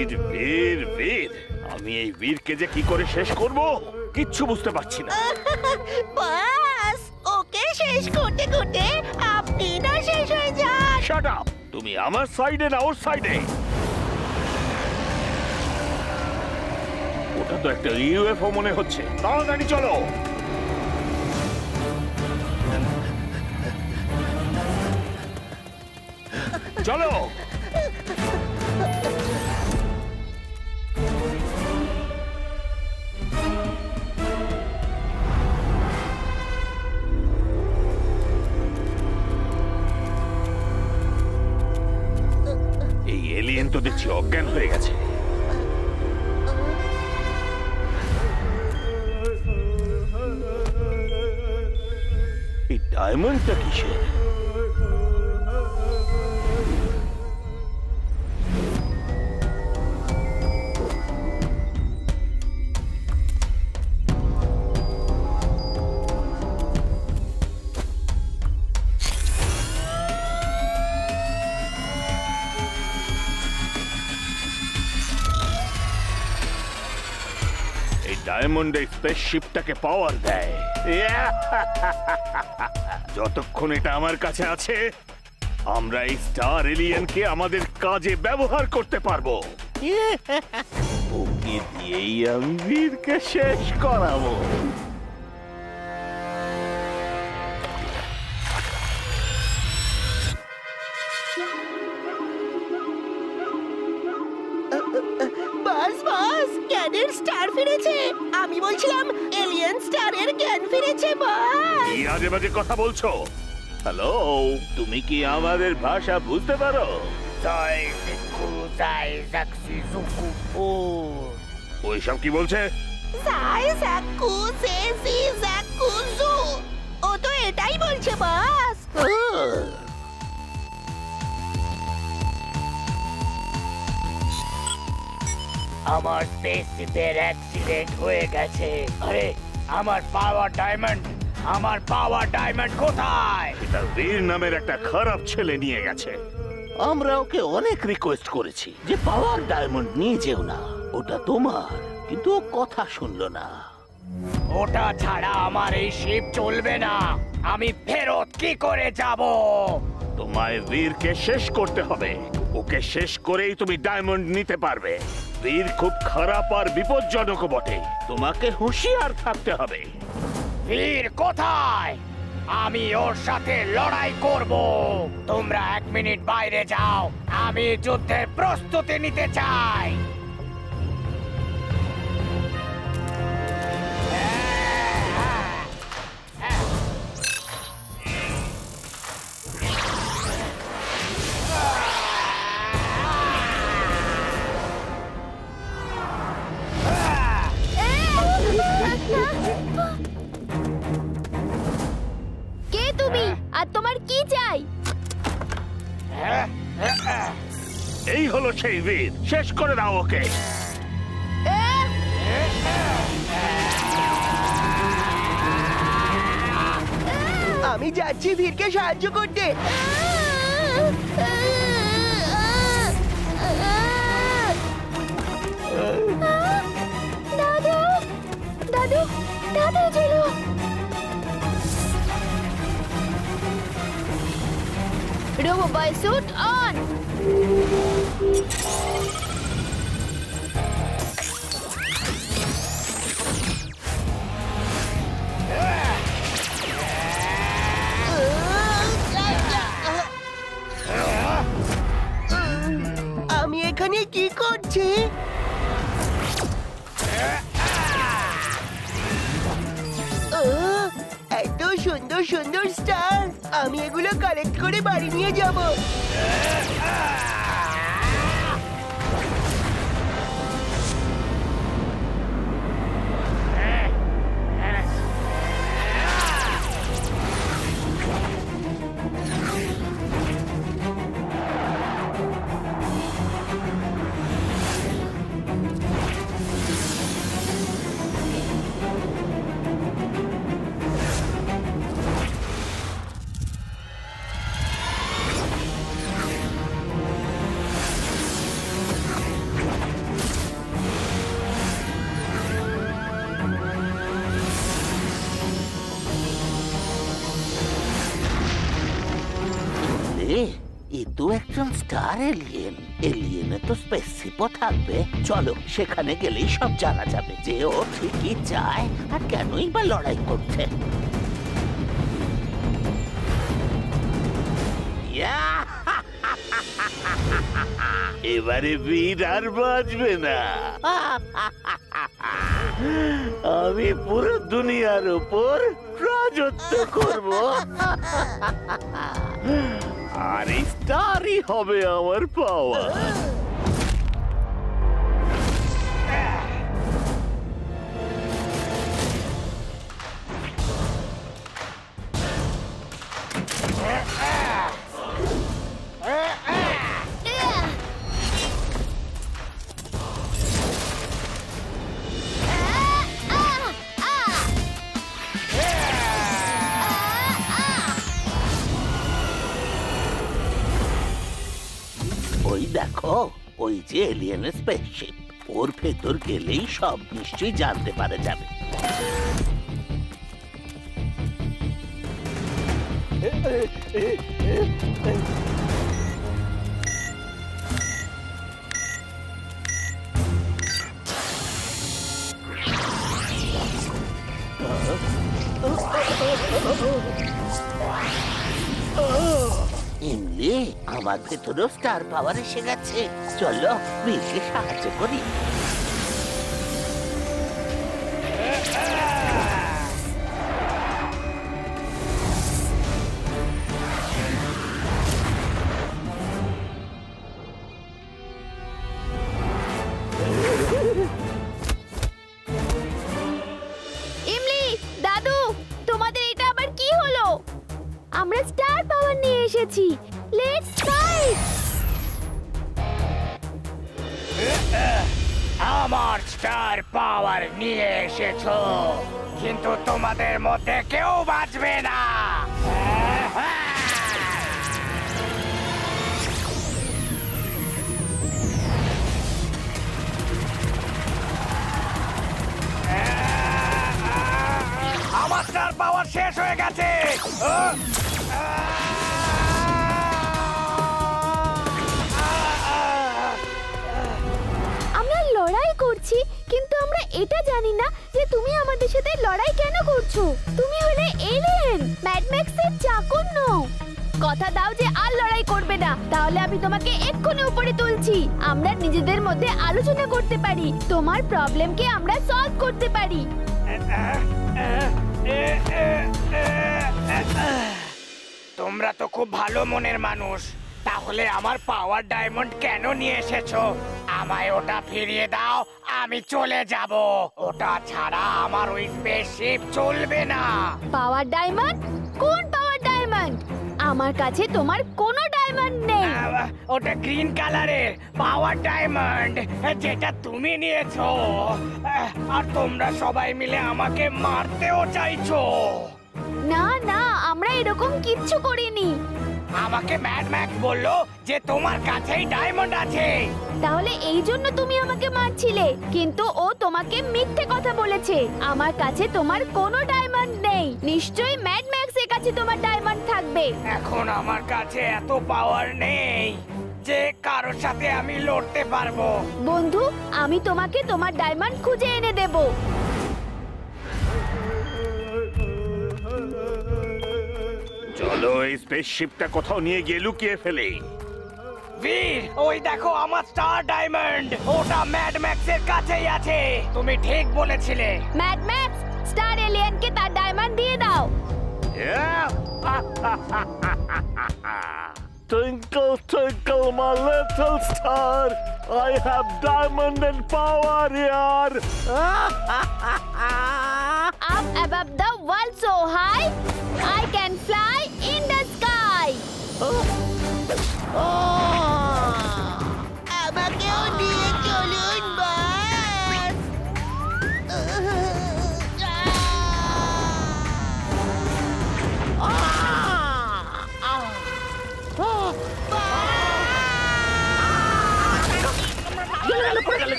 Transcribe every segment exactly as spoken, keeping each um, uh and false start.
বীর বীর বীর আমি এই বীরকে যে কি করে শেষ করব কিচ্ছু বুঝতে পারছি না। বাস ওকে শেষ করতে করতে আপনি না শেষ হয়ে যান। Shut up! তুমি আমার সাইডে না ওর সাইডে? ওটা তো একটা ইউএফও মনে হচ্ছে। তাড়াতাড়ি চলো। চলো। এই এলিয়েন তো দেখছি অজ্ঞান হয়ে গেছে। এই ডায়মন্ডটা কিসের? ডায়মন্ড এই স্পেসশিপটাকে পাওয়ার দেয়। যতক্ষণ এটা আমার কাছে আছে আমরা এই স্টার এলিয়েনকে আমাদের কাজে ব্যবহার করতে পারবো। ওকে দিয়েই আমি বীরকে শেষ করাবো। বাস বাস জ্ঞানের স্টার ফিরেছে। আমি বলছিলাম এলিয়েন স্টারের জ্ঞান ফিরেছে। বাস কি আজে বাজে কথা বলছো? হ্যালো, তুমি কি আমাদের ভাষা বুঝতে পারো? ওইসব কি বলছে? ও তো এটাই বলছে বাস। আমার স্পেসশিপের অ্যাক্সিডেন্ট হয়ে গেছে। আরে আমার পাওয়ার ডায়মন্ড, আমার পাওয়ার ডায়মন্ড কোথায়? এটা বীর নামের একটা খারাপ ছেলে নিয়ে গেছে। আমরা ওকে অনেক রিকোয়েস্ট করেছি যে পাওয়ার ডায়মন্ড নিয়ে যেও না, ওটা তোমার, কিন্তু ও কথা শুনলো না। ওটা ছাড়া আমার এই শিপ চলবে না। আমি ফেরত কি করে যাব? তোমায় বীরকে শেষ করতে হবে। ওকে শেষ করেই তুমি ডায়মন্ড নিতে পারবে। বীর খুব খারাপ আর বিপজ্জনক বটে, তোমাকে হুঁশিয়ার থাকতে হবে। বীর কোথায়? আমি ওর সাথে লড়াই করব। তোমরা এক মিনিট বাইরে যাও, আমি যুদ্ধের প্রস্তুতি নিতে চাই। কে তুমি আর তোমার কি চাই? এই হলো সেই বীর, শেষ করে দাও ওকে। আমি যাচ্ছি বীরকে সাহায্য করতে। দাদু দাদু দাদু ছিল। Robo boy suit on. আমি এখানে কি করছি? এত সুন্দর সুন্দর স্টার, আমি এগুলো কালেক্ট করে বাড়ি নিয়ে যাব। যেহেতু একজন স্টার এলিয়েন, এলিয়েনে তো স্পেসশিপও থাকবে। চলো সেখানে গেলেই সব জানা যাবে যে ও ঠিকই চায় আর কেনই বা লড়াই করছে। এবারে বীর আর বাঁচবে না। আমি পুরো দুনিয়ার উপর রাজত্ব করব, আর স্টারই হবে আমার পাওয়ার। ওই দেখো, ওই যে এলিয়েনের স্পেসশিপ, ওর ভেতর গেলেই সব নিশ্চয়ই জানতে পারা যাবে। ইমলি, আমার ভেতরেও স্টার পাওয়ার এসে গেছে। চলো বীরকে সাহায্য করি। ইমলি, দাদু, তোমাদের এটা আবার কি হলো? আমরা স্টার পাওয়ার নিয়ে এসেছি। Let's fight! আমার স্টার পাওয়ার নিয়ে এসেছো, কিন্তু তোমাদের মধ্যে কেউ বাঁচবে না। আমার স্টার পাওয়ার শেষ হয়ে গেছে। আমরা লড়াই করছি, কিন্তু আমরা এটা জানি না যে তুমি আমাদের সাথে লড়াই কেন করছো। তুমি হলে এলিয়েন, ম্যাড ম্যাক্সের চাকর নও। কথা দাও যে আর লড়াই করবে না, তাহলে আমি তোমাকে এক্ষুনি উপরে তুলছি। আমরা নিজেদের মধ্যে আলোচনা করতে পারি, তোমার প্রবলেমকে আমরা সলভ করতে পারি। তোমরা তো খুব ভালো মনের মানুষ, তাহলে আমার পাওয়ার ডায়মন্ড কেন নিয়ে এসেছো? আমায় ওটা ফিরিয়ে দাও, আমি চলে যাব। ওটা ছাড়া আমার ওই স্পেসশিপ চলবে না। Power diamond? কোন পাওয়ার ডায়মন্ড? আমার কাছে তোমার কোনো ডায়মন্ড নেই। আহ, ওটা গ্রিন কালারের পাওয়ার ডায়মন্ড, যেটা তুমি নিয়েছো। আহ, আর তোমরা সবাই মিলে আমাকে মারতেও চাইছো। না না, আমরা এরকম কিচ্ছু করিনি। আমাকে ম্যাড ম্যাক্স বললো যে তোমার কাছেই ডায়মন্ড আছে। তাহলে এই জন্য তুমি আমাকে মারছিলে, কিন্তু ও তোমাকে মিথ্যে কথা বলেছে। আমার কাছে তোমার কোনো ডায়মন্ড নেই। নিশ্চয়ই ম্যাড ম্যাক্সের কাছে তোমার ডায়মন্ড থাকবে। এখন আমার কাছে এত পাওয়ার নেই যে কারোর সাথে আমি লড়তে পারবো। বন্ধু, আমি তোমাকে তোমার ডায়মন্ড খুঁজে এনে দেব। চলো এই স্পেসশিপটা কোথাও নিয়ে গিয়ে লুকিয়ে ফেলে। বীর, ওই দেখো আমার স্টার ডায়মন্ড, ওটা ম্যাড ম্যাক্সের কাছেই আছে। তুমি ঠিক বলেছিলে। ম্যাড ম্যাক্স, স্টার এলিয়েনকে তার ডায়মন্ড দিয়ে দাও। Twinkle, twinkle, my little star, I have diamond and power here. Up above the world so high, I can fly in the sky. আমাকেও নিয়ে চলুন বস।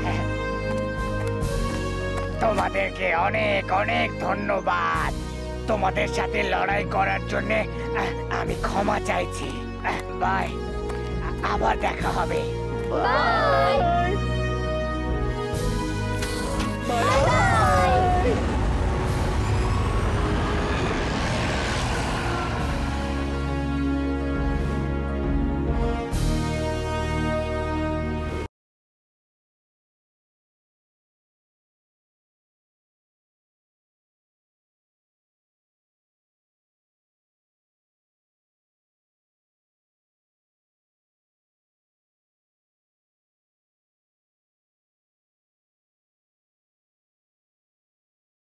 তোমাদেরকে অনেক অনেক ধন্যবাদ। তোমাদের সাথে লড়াই করার জন্য আমি ক্ষমা চাইছি। বাই, আবার দেখা হবে। Bye by.